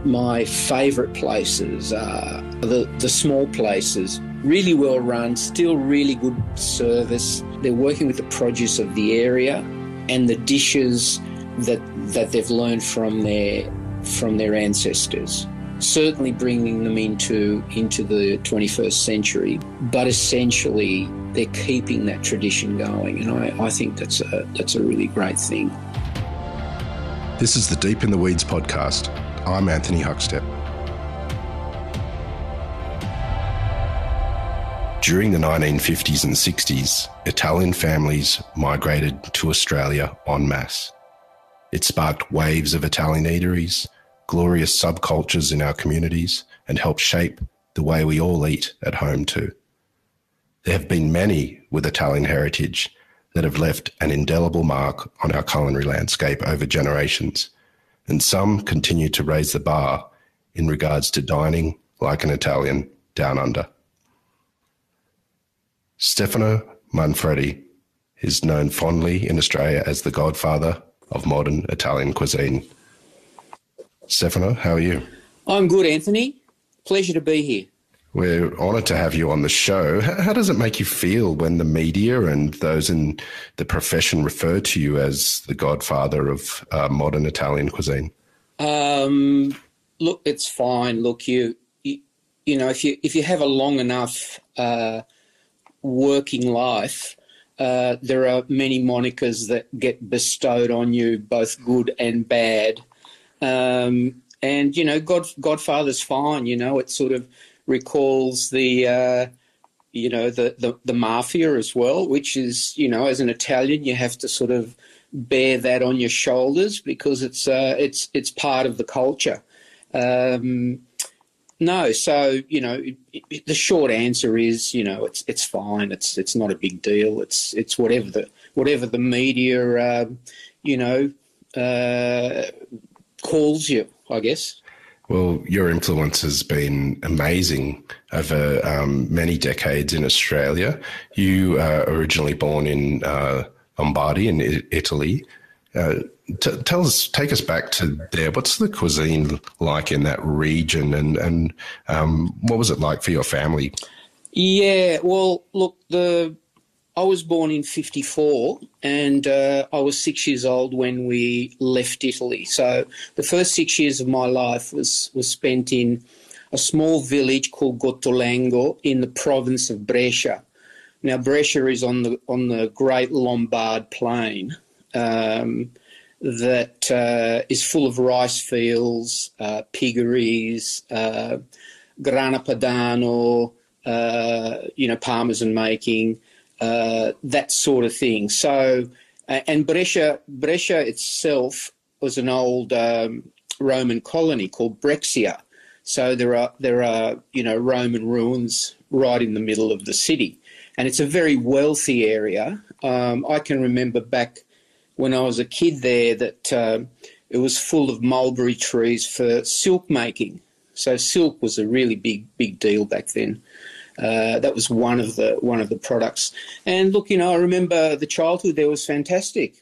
My favourite places are the small places, really well run, still really good service. They're working with the produce of the area and the dishes that they've learned from their ancestors. Certainly bringing them into the 21st century, but essentially they're keeping that tradition going, and I think that's a really great thing. This is the Deep in the Weeds podcast. I'm Anthony Huckstep. During the 1950s and 60s, Italian families migrated to Australia en masse. It sparked waves of Italian eateries, glorious subcultures in our communities, and helped shape the way we all eat at home too. There have been many with Italian heritage that have left an indelible mark on our culinary landscape over generations, and some continue to raise the bar in regards to dining like an Italian down under. Stefano Manfredi is known fondly in Australia as the godfather of modern Italian cuisine. Stefano, how are you? I'm good, Anthony. Pleasure to be here. We're honoured to have you on the show. How does it make you feel when the media and those in the profession refer to you as the godfather of modern Italian cuisine? Look, it's fine. Look, you know, if you have a long enough working life, there are many monikers that get bestowed on you, both good and bad. And, you know, Godfather's fine, you know, it sort of recalls the mafia as well, which is, you know, as an Italian, you have to sort of bear that on your shoulders because it's part of the culture. No, so, you know, the short answer is, you know, it's fine. It's not a big deal. It's whatever the media, calls you, I guess. Well, your influence has been amazing over many decades in Australia. You are originally born in Lombardy in Italy. Take us back to there. What's the cuisine like in that region, and what was it like for your family? Yeah, well, look, I was born in 1954 and I was 6 years old when we left Italy. So the first 6 years of my life was spent in a small village called Gottolengo in the province of Brescia. Now, Brescia is on the Great Lombard Plain that is full of rice fields, piggeries, grana padano, parmesan making, that sort of thing. So, and Brescia itself was an old Roman colony called Brexia. So there are Roman ruins right in the middle of the city, and it's a very wealthy area. I can remember back when I was a kid there that it was full of mulberry trees for silk making. So silk was a really big deal back then. That was one of the products. And look, you know, I remember the childhood there was fantastic.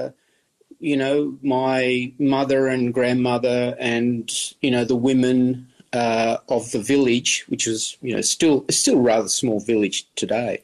My mother and grandmother and, you know, the women of the village, which was, you know, still a rather small village today,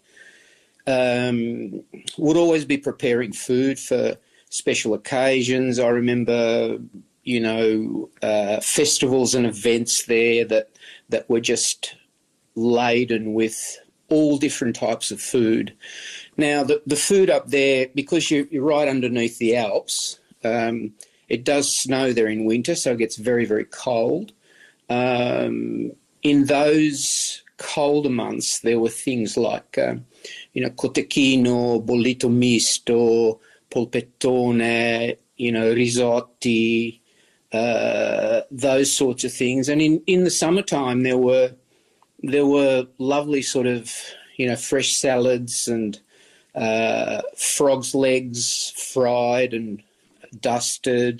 would always be preparing food for special occasions. I remember, you know, festivals and events there that were just laden with all different types of food. Now, the food up there, because you're right underneath the Alps, it does snow there in winter, so it gets very, very cold. In those colder months, there were things like, cotechino, bollito misto, polpettone, you know, risotti, those sorts of things. And in the summertime, there were lovely sort of, you know, fresh salads and frog's legs fried and dusted,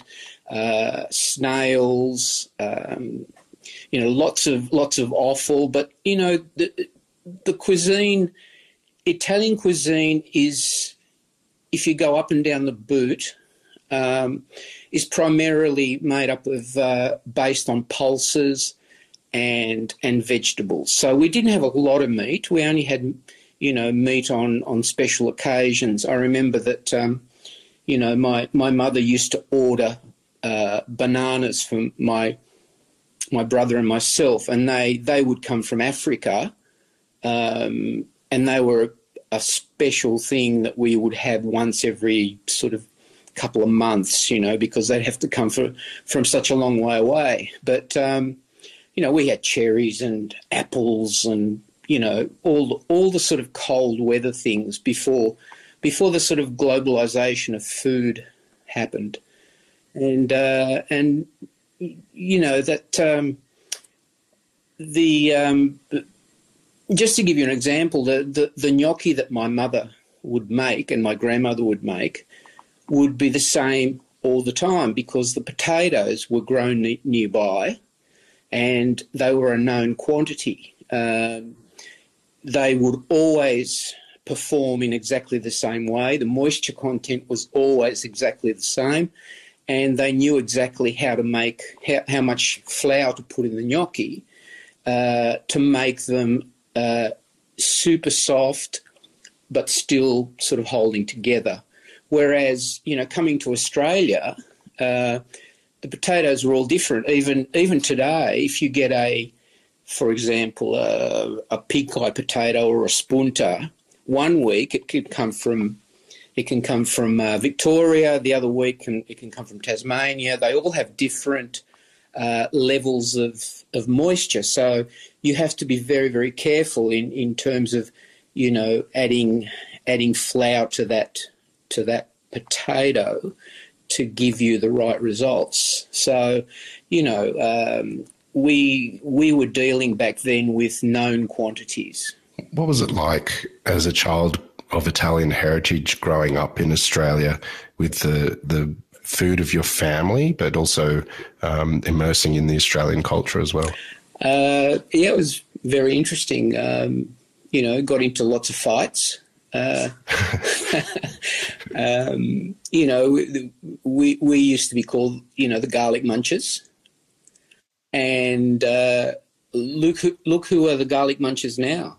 snails, lots of offal. But, you know, the cuisine, Italian cuisine is, if you go up and down the boot, is primarily made up of based on pulses and vegetables. So we didn't have a lot of meat. We only had, meat on special occasions. I remember that, my mother used to order bananas for my brother and myself, and they would come from Africa, and they were a special thing that we would have once every sort of couple of months, because they'd have to come from such a long way away. But, we had cherries and apples and, all the sort of cold weather things before the sort of globalisation of food happened. And just to give you an example, the gnocchi that my mother would make and my grandmother would make would be the same all the time, because the potatoes were grown nearby and they were a known quantity. They would always perform in exactly the same way. The moisture content was always exactly the same, and they knew exactly how to make, how much flour to put in the gnocchi to make them super soft but still sort of holding together. Whereas, coming to Australia, the potatoes were all different. Even today, if you get for example, a pig-eye potato or a spunta, one week it can come from Victoria, the other week it can come from Tasmania. They all have different levels of moisture, so you have to be very, very careful in terms of adding flour to that potato to give you the right results. So we were dealing back then with known quantities. What was it like as a child of Italian heritage growing up in Australia with the food of your family, but also immersing in the Australian culture as well? It was very interesting. Got into lots of fights. We used to be called, the garlic munchers. And look who are the garlic munchers now.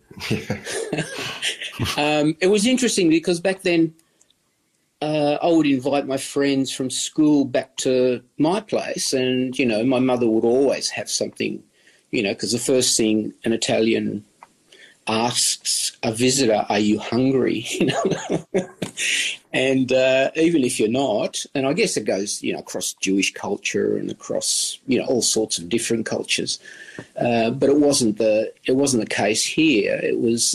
It was interesting because back then I would invite my friends from school back to my place, and, my mother would always have something, because the first thing an Italian asks a visitor, are you hungry? And even if you're not, and I guess it goes, across Jewish culture and across, all sorts of different cultures, but it wasn't the case here. It was,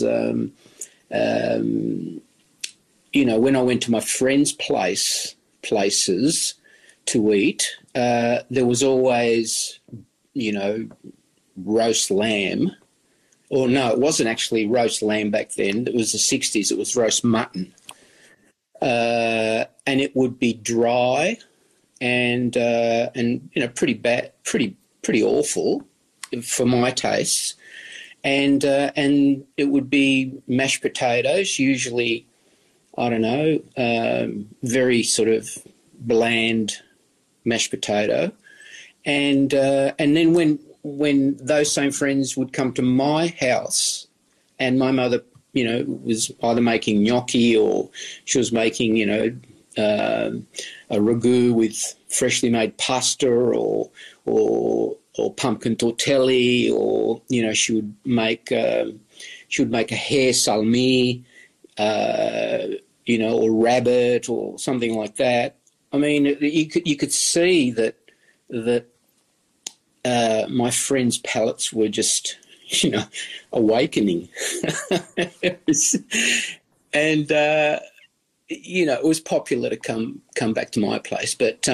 when I went to my friends' places to eat, there was always, roast lamb. Or no, it wasn't actually roast lamb back then. It was the 60s. It was roast mutton. And it would be dry and pretty bad, pretty awful for my tastes. And it would be mashed potatoes, usually, I don't know, very sort of bland mashed potato. And then when those same friends would come to my house and my mother, was either making gnocchi or she was making, a ragu with freshly made pasta or pumpkin tortelli, or, she would make a hare salmi, or rabbit or something like that. I mean, you could see that my friends' palates were just, awakening. And, it was popular to come back to my place. But,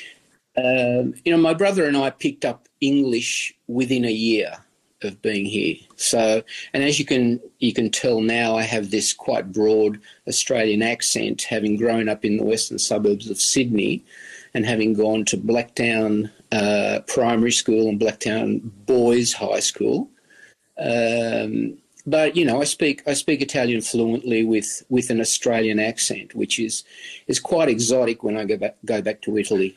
my brother and I picked up English within a year of being here. So, and as you can tell now, I have this quite broad Australian accent, having grown up in the western suburbs of Sydney and having gone to Blacktown Primary School and Blacktown Boys High School. but I speak Italian fluently with an Australian accent, which is quite exotic when I go back to Italy.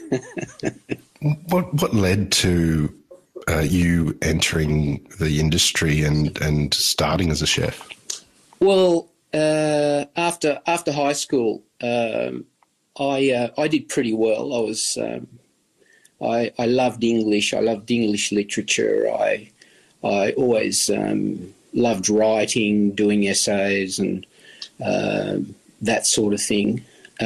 What led to you entering the industry and starting as a chef? Well, after high school, I did pretty well. I loved English. I loved English literature. I always loved writing, doing essays, and that sort of thing.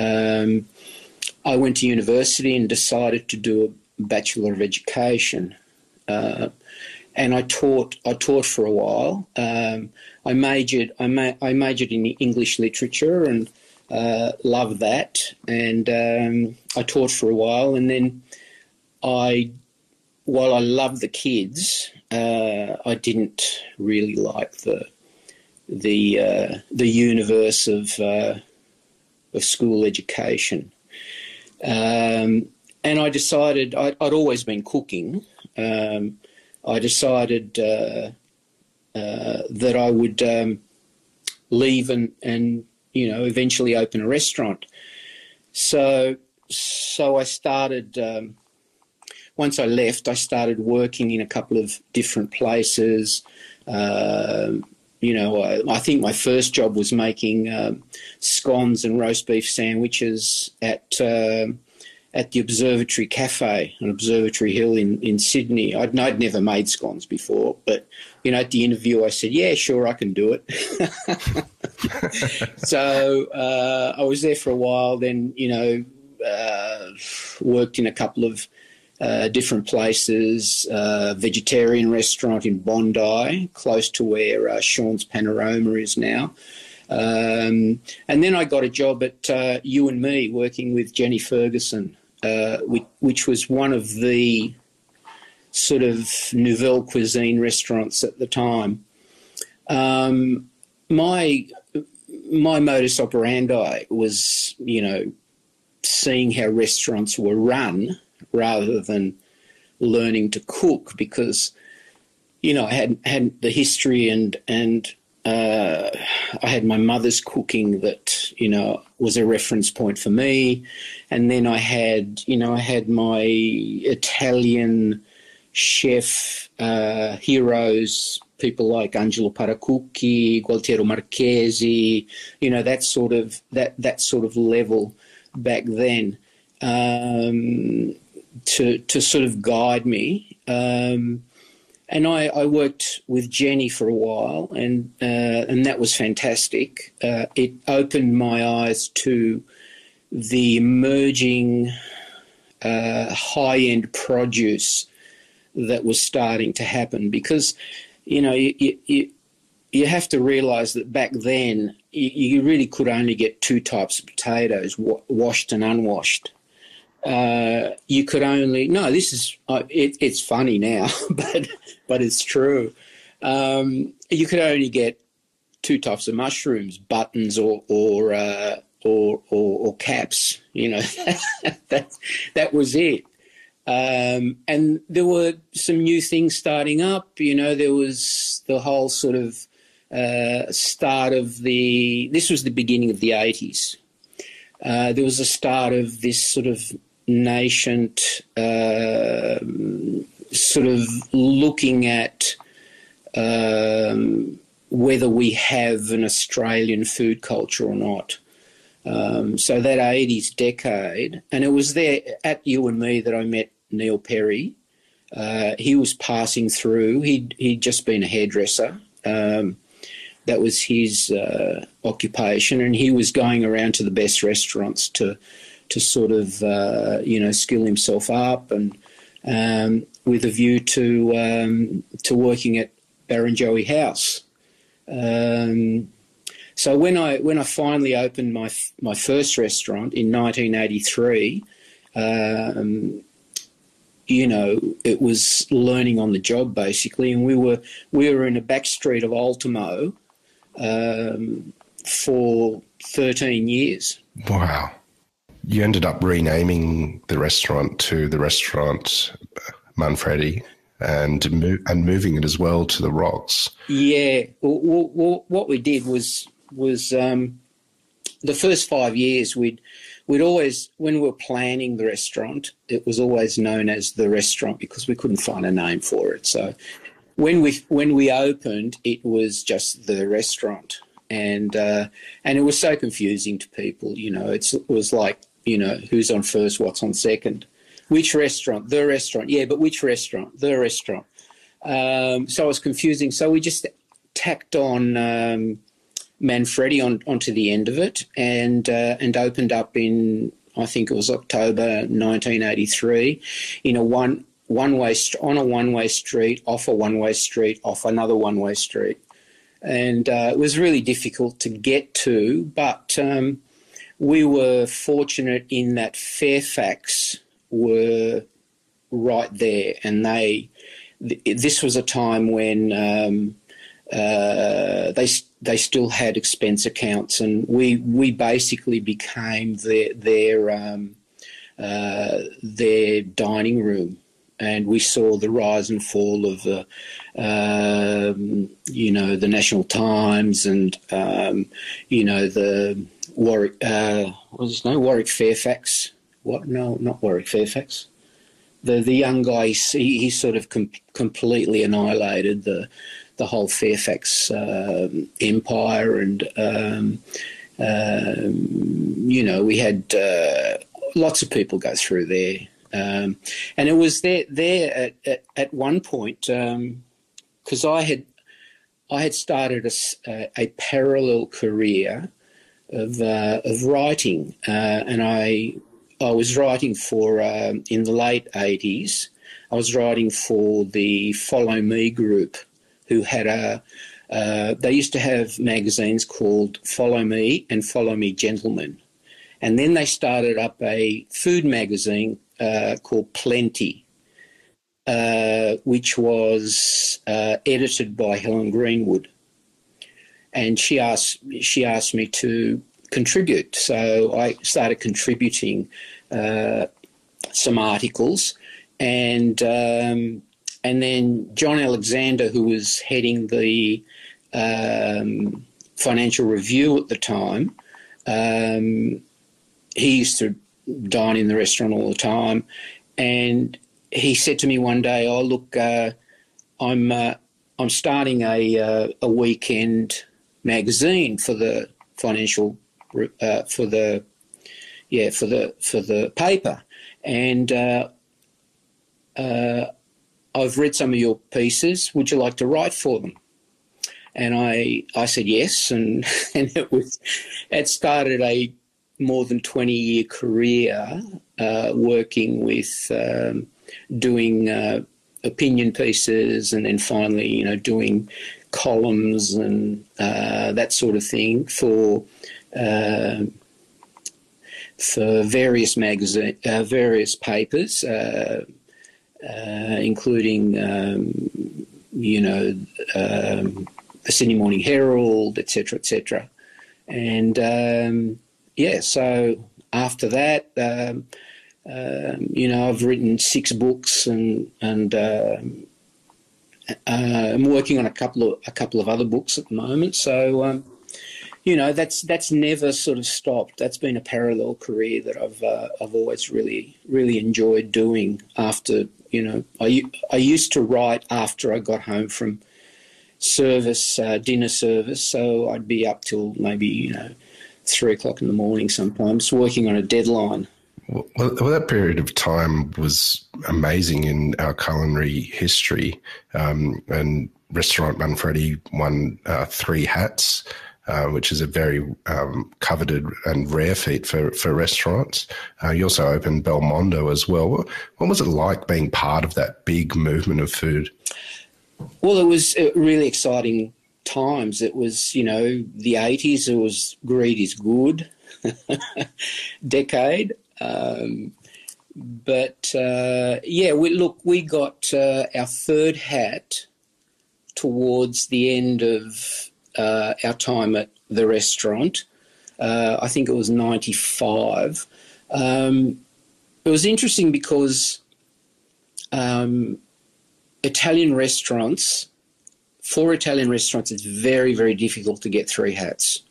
I went to university and decided to do a Bachelor of Education, and I taught for a while. I majored in English literature and loved that, and I taught for a while, and then while I loved the kids, I didn't really like the universe of school education, and I decided I'd always been cooking. I decided that I would leave and eventually open a restaurant. So I started. Once I left, I started working in a couple of different places. I think my first job was making scones and roast beef sandwiches at the Observatory Cafe on Observatory Hill in Sydney. I'd never made scones before, but at the interview I said, yeah, sure, I can do it. So I was there for a while, then worked in a couple of different places, vegetarian restaurant in Bondi, close to where Sean's Panorama is now. And then I got a job at You and Me, working with Jenny Ferguson, which was one of the sort of nouvelle cuisine restaurants at the time. My modus operandi was, seeing how restaurants were run rather than learning to cook, because, I had the history and I had my mother's cooking that, was a reference point for me. And then I had my Italian chef heroes, people like Angelo Paracucci, Gualtiero Marchesi, that sort of level back then, to sort of guide me. And I worked with Jenny for a while, and that was fantastic. It opened my eyes to the emerging high-end produce that was starting to happen, because, you have to realise that back then you really could only get two types of potatoes, washed and unwashed. You could only it's funny now, but it's true. You could only get two types of mushrooms, buttons or caps. That was it. And there were some new things starting up. There was the whole sort of start of this was the beginning of the 80s. There was a start of this sort of nascent sort of looking at whether we have an Australian food culture or not. So that 80s decade, and it was there at You and Me that I met Neil Perry. He was passing through. He'd just been a hairdresser. That was his occupation, and he was going around to the best restaurants to sort of skill himself up, and with a view to working at Barrenjoey House. So when I finally opened my first restaurant in 1983, it was learning on the job basically, and we were in a back street of Ultimo for 13 years. Wow. You ended up renaming the restaurant to the restaurant Manfredi and moving it as well to the Rocks. Yeah. Well, what we did was the first 5 years we'd always, when we were planning the restaurant, it was always known as the restaurant because we couldn't find a name for it. So when we opened, it was just the restaurant, and it was so confusing to people. It was like, who's on first, what's on second, which restaurant, the restaurant, yeah, but which restaurant, the restaurant. So it was confusing. So we just tacked on Manfredi onto the end of it, and opened up in, I think it was October 1983, in a one-way on a one-way street, off a one-way street, off another one-way street, and it was really difficult to get to, but we were fortunate in that Fairfax were right there, and this was a time when they still had expense accounts, and we basically became their dining room, and we saw the rise and fall of the National Times and the Warwick what's his name, Warwick Fairfax. What? No, not Warwick Fairfax. The young guy, he sort of completely annihilated the whole Fairfax empire, and we had lots of people go through there, and it was there at one point, because I had started a parallel career of writing, and I was writing for in the late 80s. I was writing for the Follow Me group, who had they used to have magazines called Follow Me and Follow Me Gentlemen. And then they started up a food magazine called Plenty, which was edited by Helen Greenwood. And she asked me to contribute. So I started contributing some articles, and then John Alexander, who was heading the Financial Review at the time, he used to dine in the restaurant all the time, and he said to me one day, "Oh, look, I'm starting a weekend magazine for the financial for the paper, and I've read some of your pieces. Would you like to write for them?" And I said yes, and it started a more than 20-year career working with doing opinion pieces, and then finally, doing columns and that sort of thing for various various papers, including the Sydney Morning Herald, etc., etc. And so after that, I've written 6 books, and I'm working on a couple of other books at the moment. So that's never sort of stopped. That's been a parallel career that I've always really, really enjoyed doing. After I used to write after I got home from service, dinner service. So I'd be up till maybe 3 o'clock in the morning sometimes, working on a deadline. Well, that period of time was amazing in our culinary history, and Restaurant Manfredi won 3 hats, which is a very coveted and rare feat for restaurants. You also opened Belmondo as well. What was it like being part of that big movement of food? Well, it was really exciting times. It was, the 80s. It was greed is good decade. We got our 3rd hat towards the end of our time at the restaurant. I think it was 95. It was interesting because Italian restaurants, for Italian restaurants, it's very, very difficult to get 3 hats.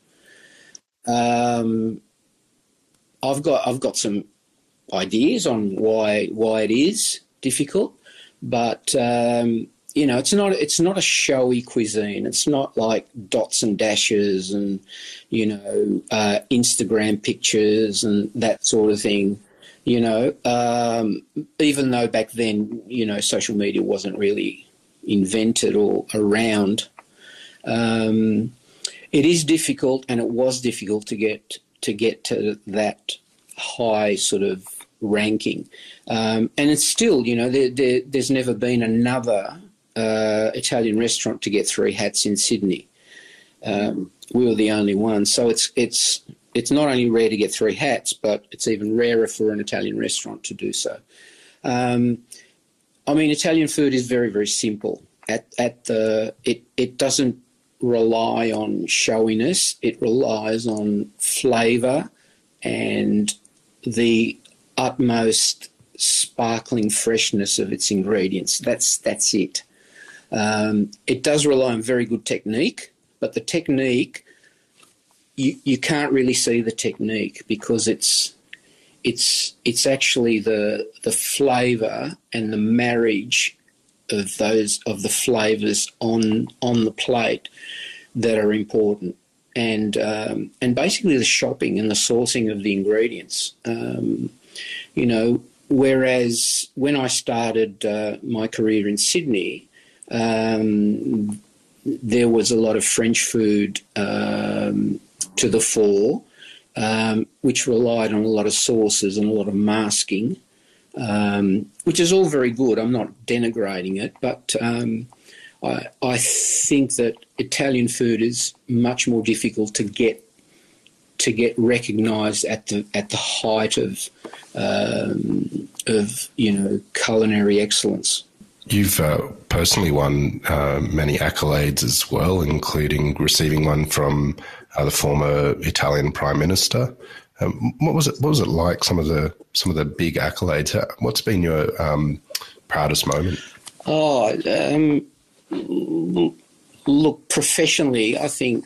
I've got some ideas on why it is difficult, but it's not a showy cuisine. It's not like dots and dashes and Instagram pictures and that sort of thing. Even though back then social media wasn't really invented or around, it is difficult, and it was difficult to get to that high sort of ranking, and it's still there's never been another Italian restaurant to get 3 hats in Sydney. We were the only one, so it's not only rare to get 3 hats, but it's even rarer for an Italian restaurant to do so. Italian food is very, very simple. It doesn't rely on showiness. It relies on flavour and the utmost sparkling freshness of its ingredients. That's it. It does rely on very good technique, but the technique, you can't really see the technique because it's actually the flavour and the marriage of the flavours on the plate that are important, and basically the shopping and the sourcing of the ingredients. Whereas when I started my career in Sydney, there was a lot of French food to the fore, which relied on a lot of sauces and a lot of masking, which is all very good. I'm not denigrating it, but I think that Italian food is much more difficult to get recognised at the height of culinary excellence. You've personally won many accolades as well, including receiving one from the former Italian Prime Minister. What was it like? Some of the big accolades. What's been your proudest moment? Look, professionally, I think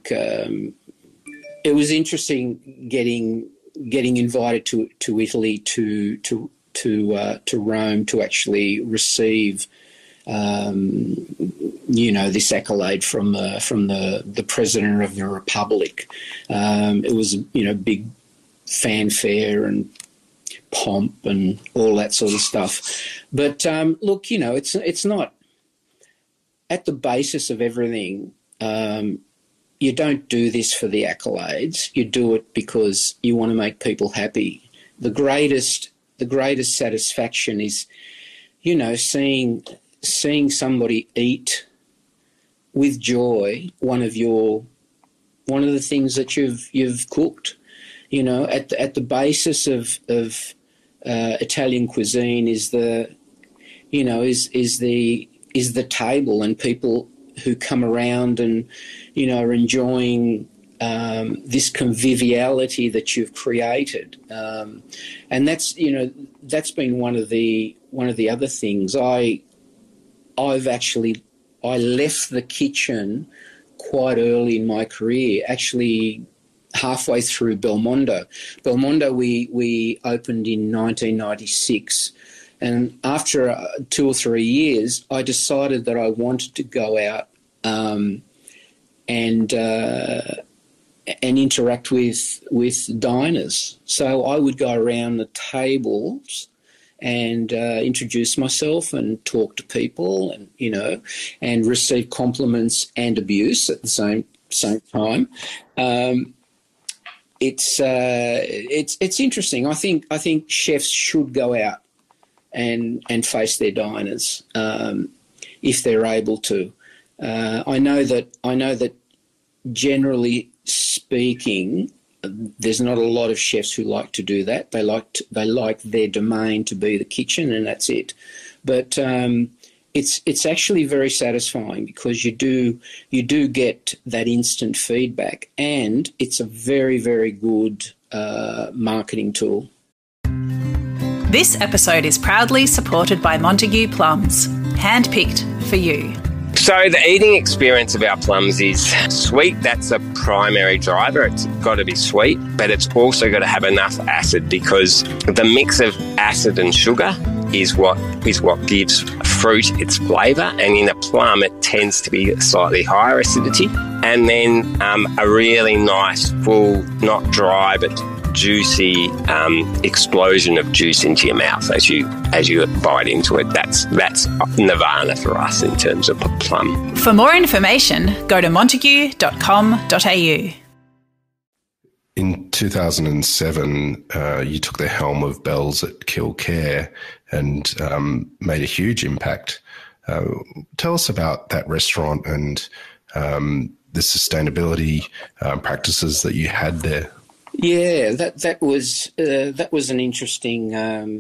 it was interesting getting invited to Italy to Rome to actually receive this accolade from the President of the Republic. It was big fanfare and pomp and all that sort of stuff. But look, it's not at the basis of everything. You don't do this for the accolades. You do it because you want to make people happy. The greatest satisfaction is, seeing somebody eat with joy one of the things that you've cooked. At the basis of Italian cuisine is the table and people who come around and are enjoying this conviviality that you've created, and that's been one of the other things. I left the kitchen quite early in my career, actually halfway through Belmondo. Belmondo we opened in 1996, and after 2 or 3 years, I decided that I wanted to go out and interact with diners. So I would go around the tables and introduce myself and talk to people, and and receive compliments and abuse at the same time. It's interesting. I think chefs should go out and face their diners if they're able to. I know that generally speaking, there's not a lot of chefs who like to do that. They like their domain to be the kitchen, and that's it. But it's actually very satisfying because you do get that instant feedback, and it's a very, very good marketing tool. This episode is proudly supported by Montague Plums. handpicked for you. So the eating experience of our plums is sweet. That's a primary driver. It's got to be sweet, but it's also got to have enough acid, because the mix of acid and sugar is what gives fruit its flavour. And in a plum, it tends to be slightly higher acidity. And then a really nice, full, not dry, but juicy explosion of juice into your mouth as you bite into it. That's nirvana for us in terms of a plum. For more information, go to montague.com.au. In 2007, you took the helm of Bell's at Kilcare and made a huge impact. Tell us about that restaurant and the sustainability practices that you had there. Yeah, that was an interesting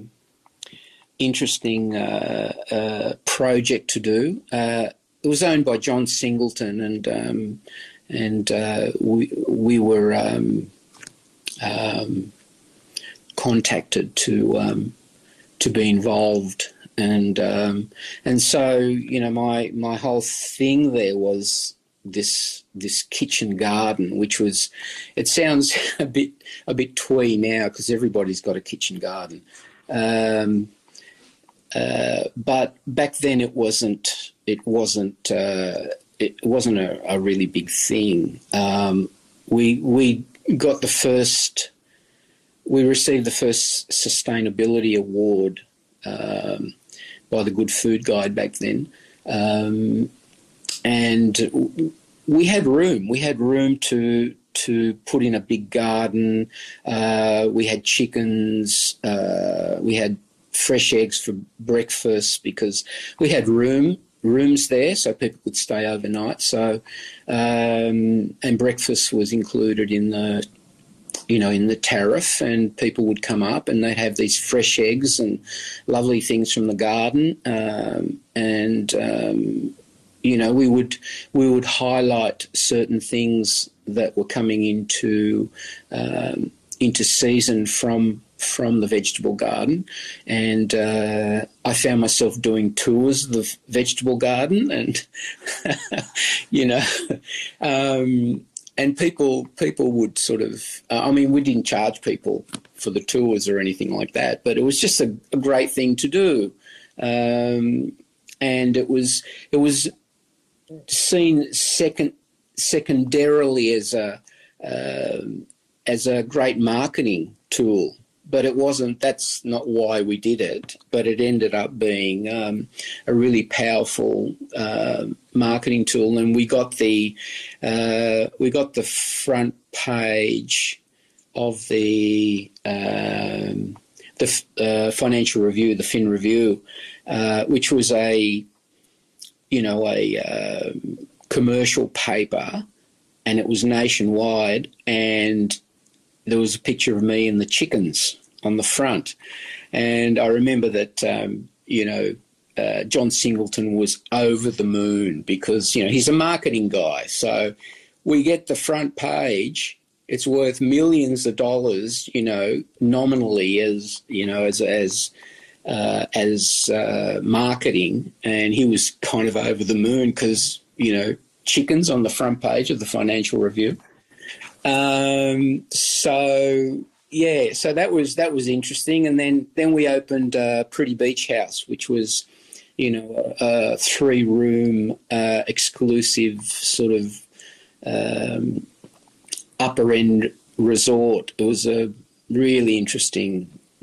project to do. It was owned by John Singleton, and we were contacted to be involved, and so my whole thing there was this kitchen garden, which was, it sounds a bit twee now because everybody's got a kitchen garden, but back then it wasn't a really big thing. We received the first sustainability award by the Good Food Guide back then. And we had room. We had room to put in a big garden. We had chickens. We had fresh eggs for breakfast because we had rooms there, so people could stay overnight. So and breakfast was included in the tariff, and people would come up and they'd have these fresh eggs and lovely things from the garden, we would highlight certain things that were coming into season from the vegetable garden, and I found myself doing tours of the vegetable garden, and and people would sort of, we didn't charge people for the tours or anything like that, but it was just a great thing to do, and it was seen secondarily as a great marketing tool, but it wasn't. That's not why we did it. But it ended up being a really powerful marketing tool, and we got the front page of the Financial Review, the Fin Review, which was a commercial paper, and it was nationwide, and there was a picture of me and the chickens on the front. And I remember that, John Singleton was over the moon because, he's a marketing guy. So we get the front page, it's worth millions of dollars, nominally as marketing, and he was kind of over the moon because chickens on the front page of the Financial Review. So that was interesting, and then we opened Pretty Beach House, which was a 3-room exclusive sort of upper end resort. It was a really interesting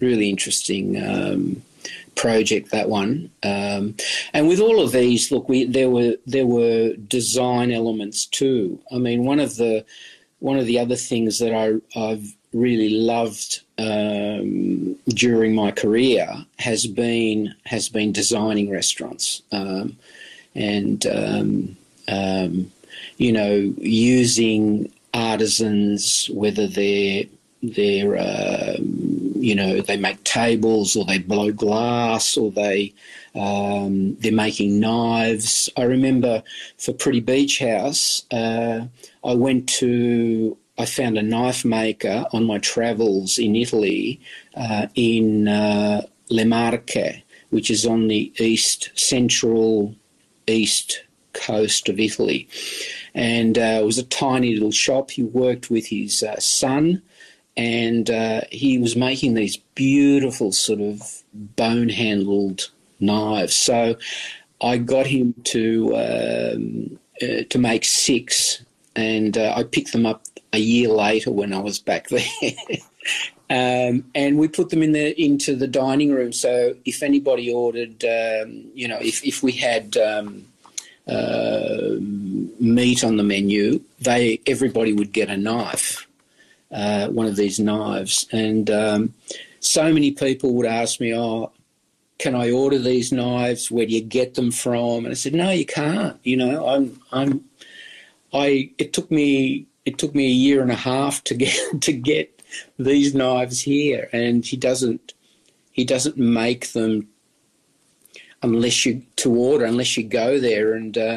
project, that one, and with all of these, look, there were design elements too. One of the other things that I've really loved during my career has been designing restaurants, using artisans, whether they make tables or they blow glass or they're making knives. I remember for Pretty Beach House, I found a knife maker on my travels in Italy, in Le Marche, which is on the central east coast of Italy. And it was a tiny little shop. He worked with his son, and he was making these beautiful sort of bone-handled knives. So I got him to make 6, and I picked them up a year later when I was back there. And we put them into the dining room. So if anybody ordered, if we had meat on the menu, everybody would get a knife, one of these knives. And so many people would ask me, "Oh, can I order these knives? Where do you get them from?" And I said, "No, you can't. It took me a year and a half to get these knives here, and he doesn't make them unless you go there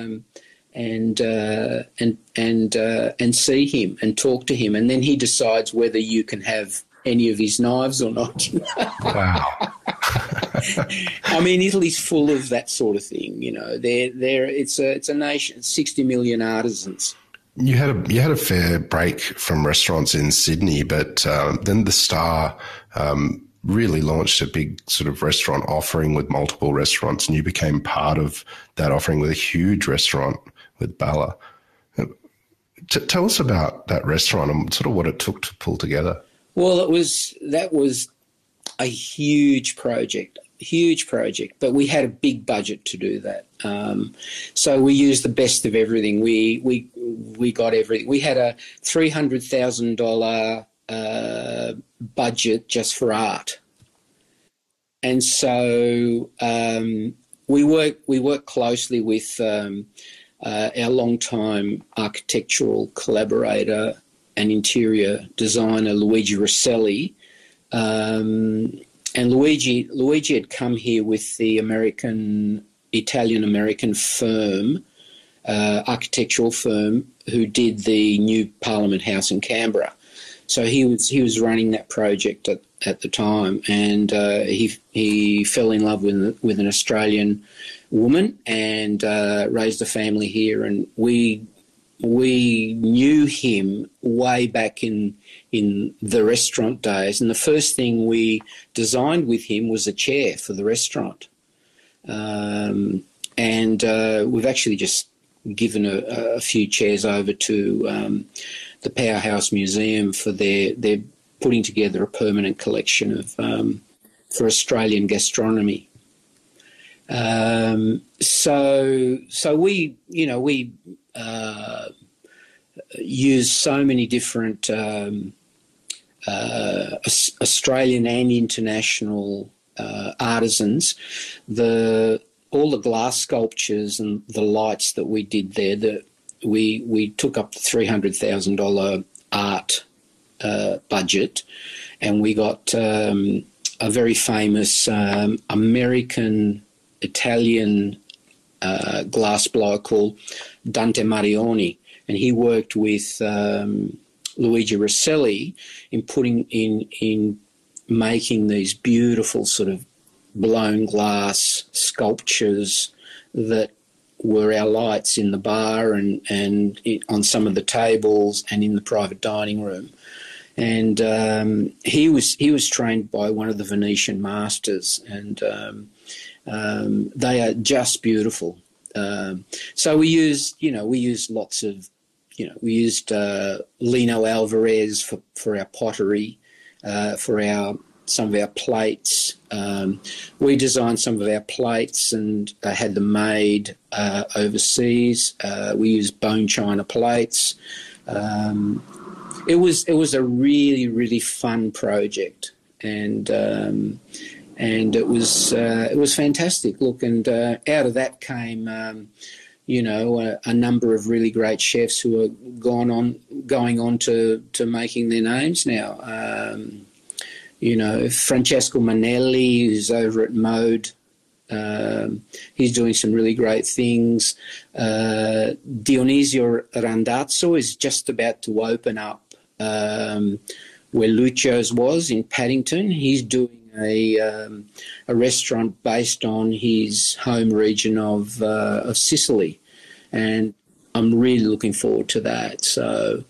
and see him and talk to him, and then he decides whether you can have any of his knives or not." Wow. I mean, Italy's full of that sort of thing. It's a nation, 60 million artisans. You had a fair break from restaurants in Sydney, but then the Star really launched a big sort of restaurant offering with multiple restaurants, and you became part of that offering with a huge restaurant with Bala. Tell us about that restaurant and sort of what it took to pull together. Well, that was a huge project, but we had a big budget to do that. So we used the best of everything. We got everything. We had a $300,000 budget just for art, and so we work closely with our long-time architectural collaborator and interior designer Luigi Rosselli. And Luigi had come here with the Italian-American firm, architectural firm, who did the new Parliament House in Canberra. So he was running that project at the time, and he fell in love with an Australian woman and raised a family here. And we knew him way back in the restaurant days, and the first thing we designed with him was a chair for the restaurant. And we've actually just given a few chairs over to the Powerhouse Museum for they're putting together a permanent collection of for Australian gastronomy. So we use so many different Australian and international artisans. All the glass sculptures and the lights that we did there, that we took up the $300,000 art budget, and we got a very famous American Italian glass blower called Dante Marioni, and he worked with Luigi Rosselli in making these beautiful sort of blown glass sculptures that were our lights in the bar and on some of the tables and in the private dining room. And he was trained by one of the Venetian masters, and they are just beautiful. So we used lots of, we used Lino Alvarez for our pottery, for some of our plates. We designed some of our plates and had them made overseas. We used bone china plates. It was a really, really fun project, and it was fantastic. Look, and out of that came a number of really great chefs who are going on to making their names now. Francesco Manelli, who's over at Mode, he's doing some really great things. Dionisio Randazzo is just about to open up where Lucio's was in Paddington. He's doing a restaurant based on his home region of Sicily, and I'm really looking forward to that. So,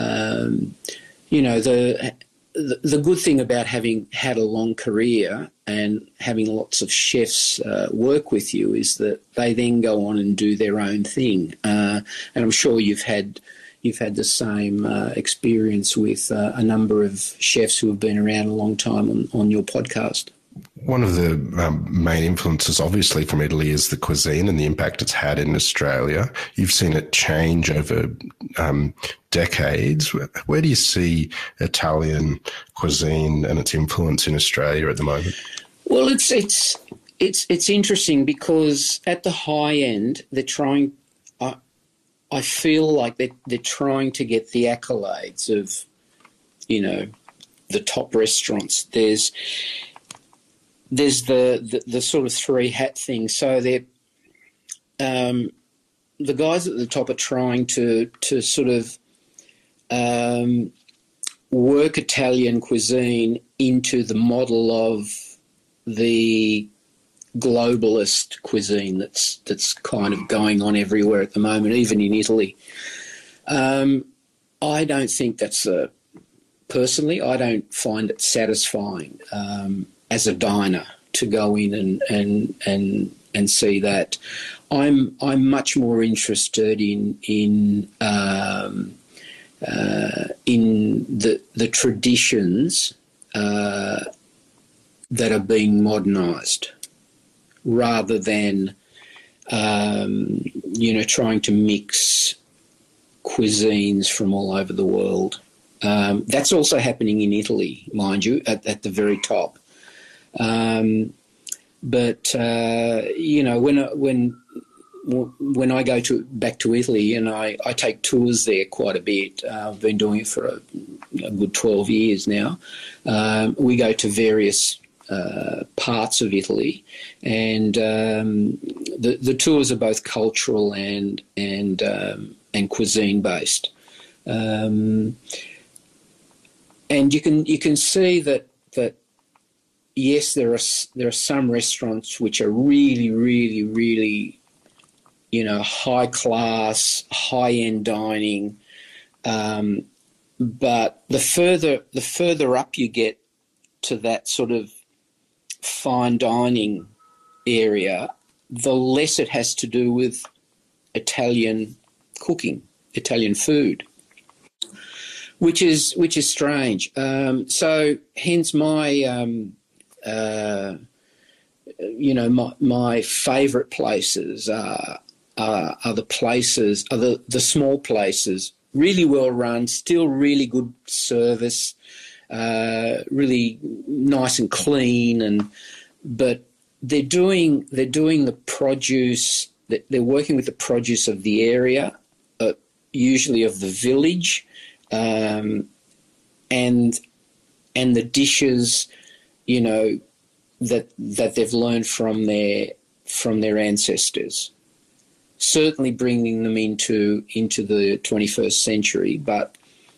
the good thing about having had a long career and having lots of chefs work with you is that they then go on and do their own thing. And I'm sure you've had the same experience with a number of chefs who have been around a long time on your podcast. One of the main influences, obviously, from Italy is the cuisine and the impact it's had in Australia. You've seen it change over decades. Where do you see Italian cuisine and its influence in Australia at the moment? Well, it's interesting because at the high end, they're trying. I feel like they're trying to get the accolades of, the top restaurants. There's the sort of three hat thing. So they're the guys at the top are trying to sort of work Italian cuisine into the model of the globalist cuisine that's kind of going on everywhere at the moment, even in Italy. I don't think personally, I don't find it satisfying as a diner to go in and see that. I'm much more interested in the traditions that are being modernised, rather than trying to mix cuisines from all over the world. That's also happening in Italy, mind you, at the very top. But when I go back to Italy, and I take tours there quite a bit. I've been doing it for a good 12 years now. We go to various parts of Italy, and the tours are both cultural and cuisine based. And you can see that yes, there are some restaurants which are really, really, really, high class, high end dining. But the further up you get to that sort of fine dining area, the less it has to do with Italian cooking, Italian food, which is strange. So hence my my favourite places are the small places, really well run, still really good service, really nice and clean, but they're doing the produce. They're working with the produce of the area, usually of the village, and the dishes, that they've learned from their ancestors. Certainly bringing them into the 21st century, but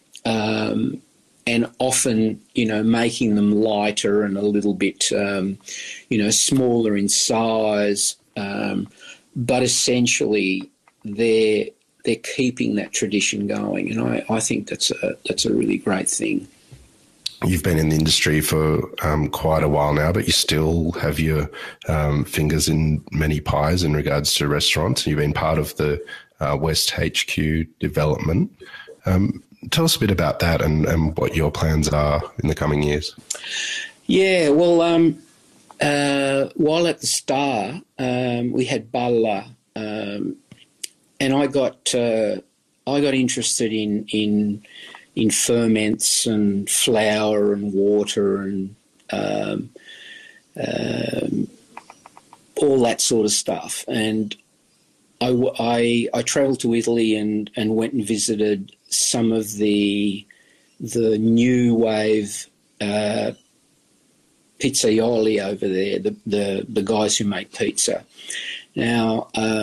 and often making them lighter and a little bit smaller in size, but essentially they're keeping that tradition going, and I think that's a really great thing. You've been in the industry for quite a while now, but you still have your fingers in many pies in regards to restaurants. You've been part of the West HQ development. Tell us a bit about that and what your plans are in the coming years. Yeah, well, while at the Star, we had Balla, and I got interested in ferments and flour and water and all that sort of stuff. And I travelled to Italy and went and visited some of the new wave pizzaioli over there, the guys who make pizza. Now,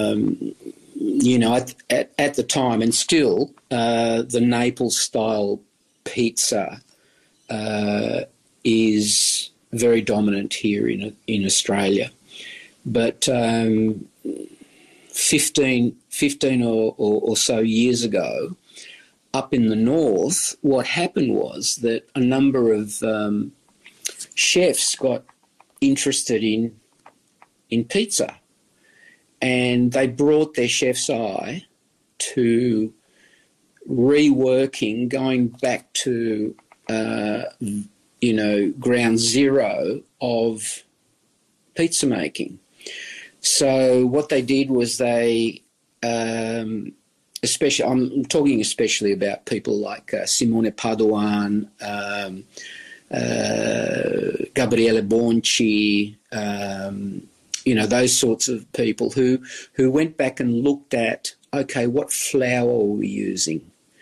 at the time, and still, the Naples-style pizza is very dominant here in Australia. But 15 or so years ago, up in the north, what happened was that a number of chefs got interested in pizza, and they brought their chef's eye to reworking, going back to ground zero of pizza making. So what they did was they, I'm talking especially about people like Simone Padoan, Gabriele Bonci, those sorts of people who went back and looked at, okay, what flour are we using?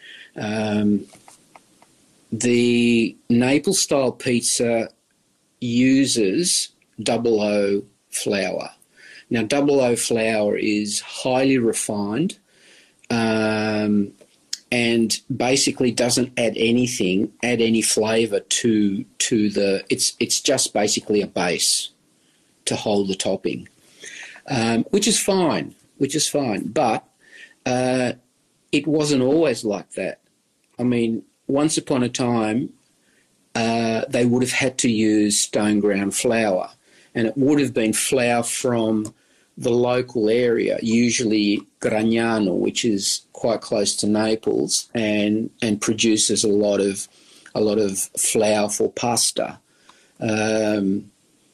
The Naples-style pizza uses 00 flour. Now, 00 flour is highly refined and basically doesn't add any flavour to the. It's just basically a base to hold the topping, which is fine. But it wasn't always like that. I mean, once upon a time, they would have had to use stone ground flour, and it would have been flour from the local area, usually Gragnano, which is quite close to Naples, and produces a lot of flour for pasta, and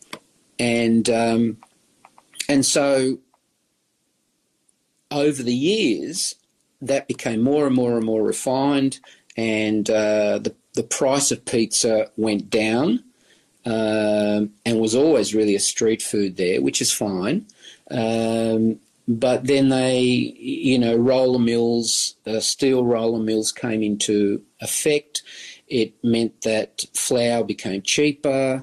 so over the years that became more and more refined, and the price of pizza went down, and was always really a street food there, which is fine. But then they, roller mills, steel roller mills came into effect. It meant that flour became cheaper,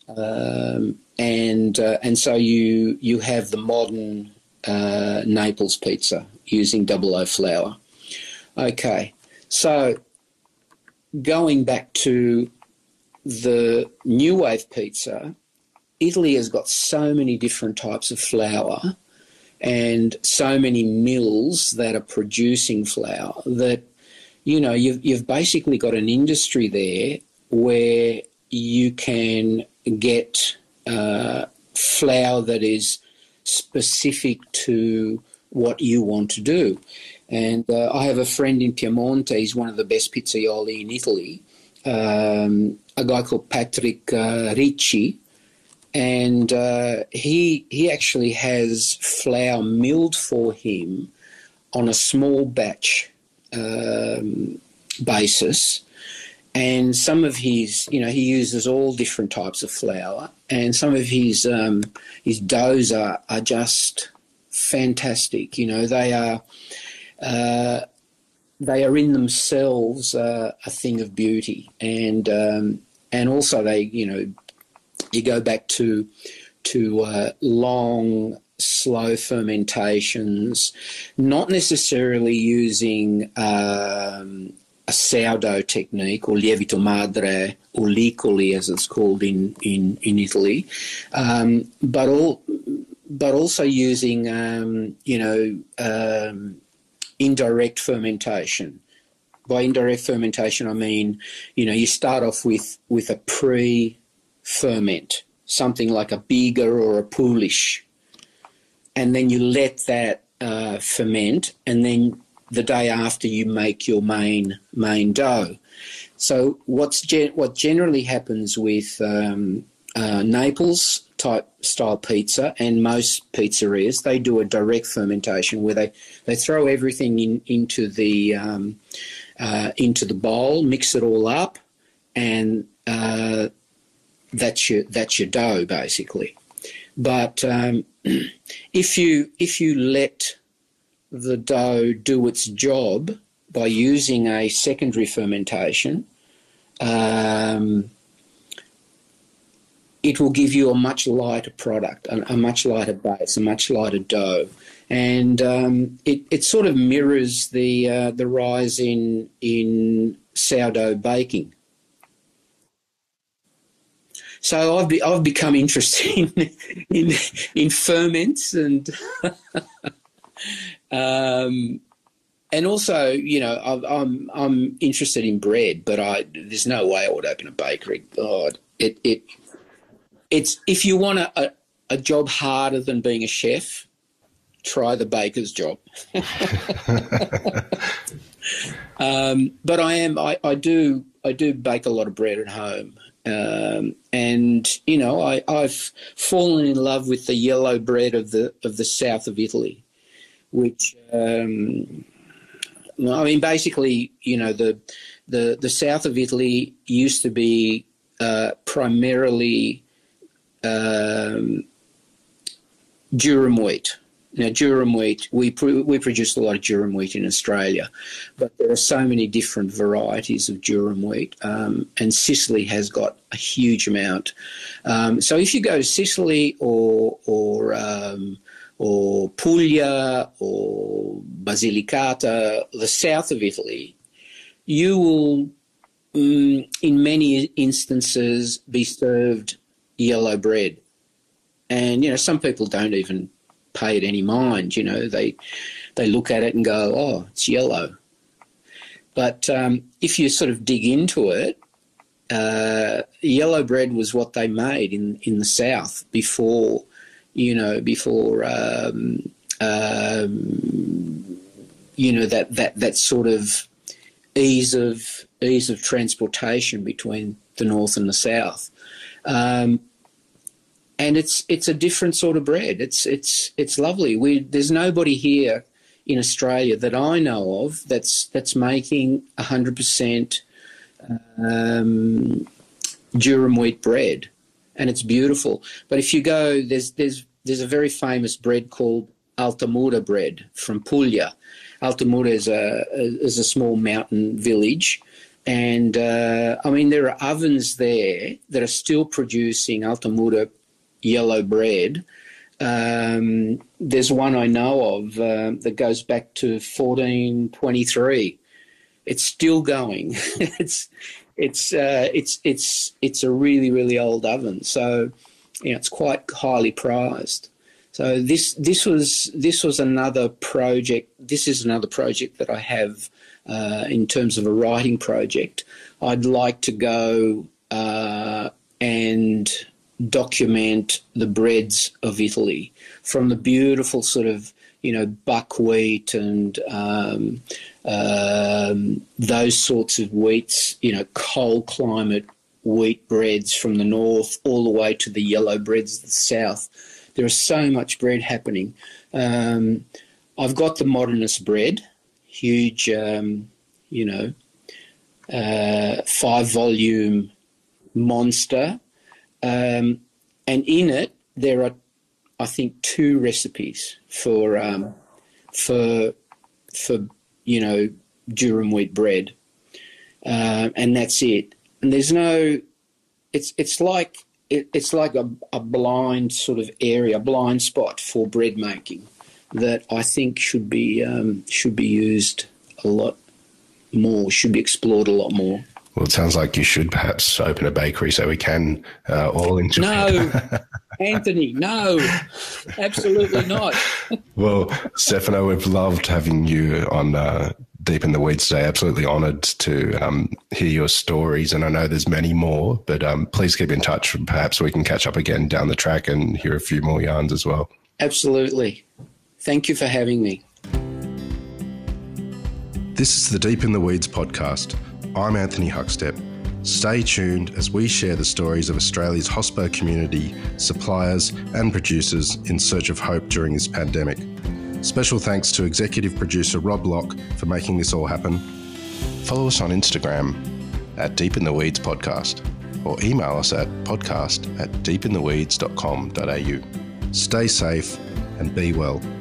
and so you have the modern Naples pizza using 00 flour. Okay, so going back to the new wave pizza, Italy has got so many different types of flour and so many mills that are producing flour that, you've basically got an industry there where you can get flour that is specific to what you want to do. And I have a friend in Piemonte, he's one of the best pizzaioli in Italy, a guy called Patrick Ricci, and he actually has flour milled for him on a small batch basis. And some of his, he uses all different types of flour, and some of his doughs are just fantastic. They are in themselves a thing of beauty, and also they, you go back to long, slow fermentations, not necessarily using a sourdough technique, or lievito madre, or licoli as it's called in Italy, but also using indirect fermentation. By indirect fermentation, I mean, you start off with a pre-ferment, something like a Biga or a Polish, and then you let that ferment, and then the day after you make your main dough. So what generally happens with Naples type style pizza and most pizzerias, they do a direct fermentation where they throw everything into the bowl, mix it all up, and that's your dough basically. But if you let the dough do its job by using a secondary fermentation, it will give you a much lighter product, a much lighter base, a much lighter dough, and it sort of mirrors the rise in sourdough baking. So I've become interested in ferments and and also, you know, I'm interested in bread, but there's no way I would open a bakery. God, it's if you want a job harder than being a chef, try the baker's job. But I do bake a lot of bread at home. And you know, I've fallen in love with the yellow bread of the south of Italy, which I mean, basically, you know, the south of Italy used to be primarily durum wheat. Now, durum wheat, we produce a lot of durum wheat in Australia, but there are so many different varieties of durum wheat, and Sicily has got a huge amount. So if you go to Sicily or Puglia or Basilicata, the south of Italy, you will, in many instances, be served yellow bread. And, you know, some people don't even pay it any mind, you know, they look at it and go, oh, it's yellow. But if you sort of dig into it, yellow bread was what they made in the south before, you know, you know, that sort of ease of transportation between the north and the south. And it's a different sort of bread. It's lovely. There's nobody here in Australia that I know of that's making 100% durum wheat bread, and it's beautiful. But if you go, there's a very famous bread called Altamura bread from Puglia. Altamura is a small mountain village, and I mean, there are ovens there that are still producing Altamura yellow bread. There's one I know of that goes back to 1423. It's still going. It's a really, really old oven. So, you know, it's quite highly prized. So this was another project. This is another project that I have in terms of a writing project. I'd like to go and document the breads of Italy, from the beautiful sort of, you know, buckwheat and those sorts of wheats, you know, cold climate wheat breads from the north all the way to the yellow breads of the south. There is so much bread happening. I've got the modernist bread, huge, you know, 5-volume monster. And in it, there are, I think, 2 recipes for you know, durum wheat bread, and that's it. And there's no, it's like a blind sort of area, a blind spot for bread making that I think should be used a lot more, should be explored a lot more. Well, it sounds like you should perhaps open a bakery so we can all enjoy it. No, Anthony, no, absolutely not. Well, Stefano, we've loved having you on Deep in the Weeds today. Absolutely honoured to hear your stories, and I know there's many more, but please keep in touch. Perhaps we can catch up again down the track and hear a few more yarns as well. Absolutely. Thank you for having me. This is the Deep in the Weeds podcast. I'm Anthony Huckstep. Stay tuned as we share the stories of Australia's hospo community, suppliers and producers in search of hope during this pandemic. Special thanks to executive producer Rob Locke for making this all happen. Follow us on Instagram at Deep in the Weeds Podcast, or email us at podcast@deepintheweeds.com.au. Stay safe and be well.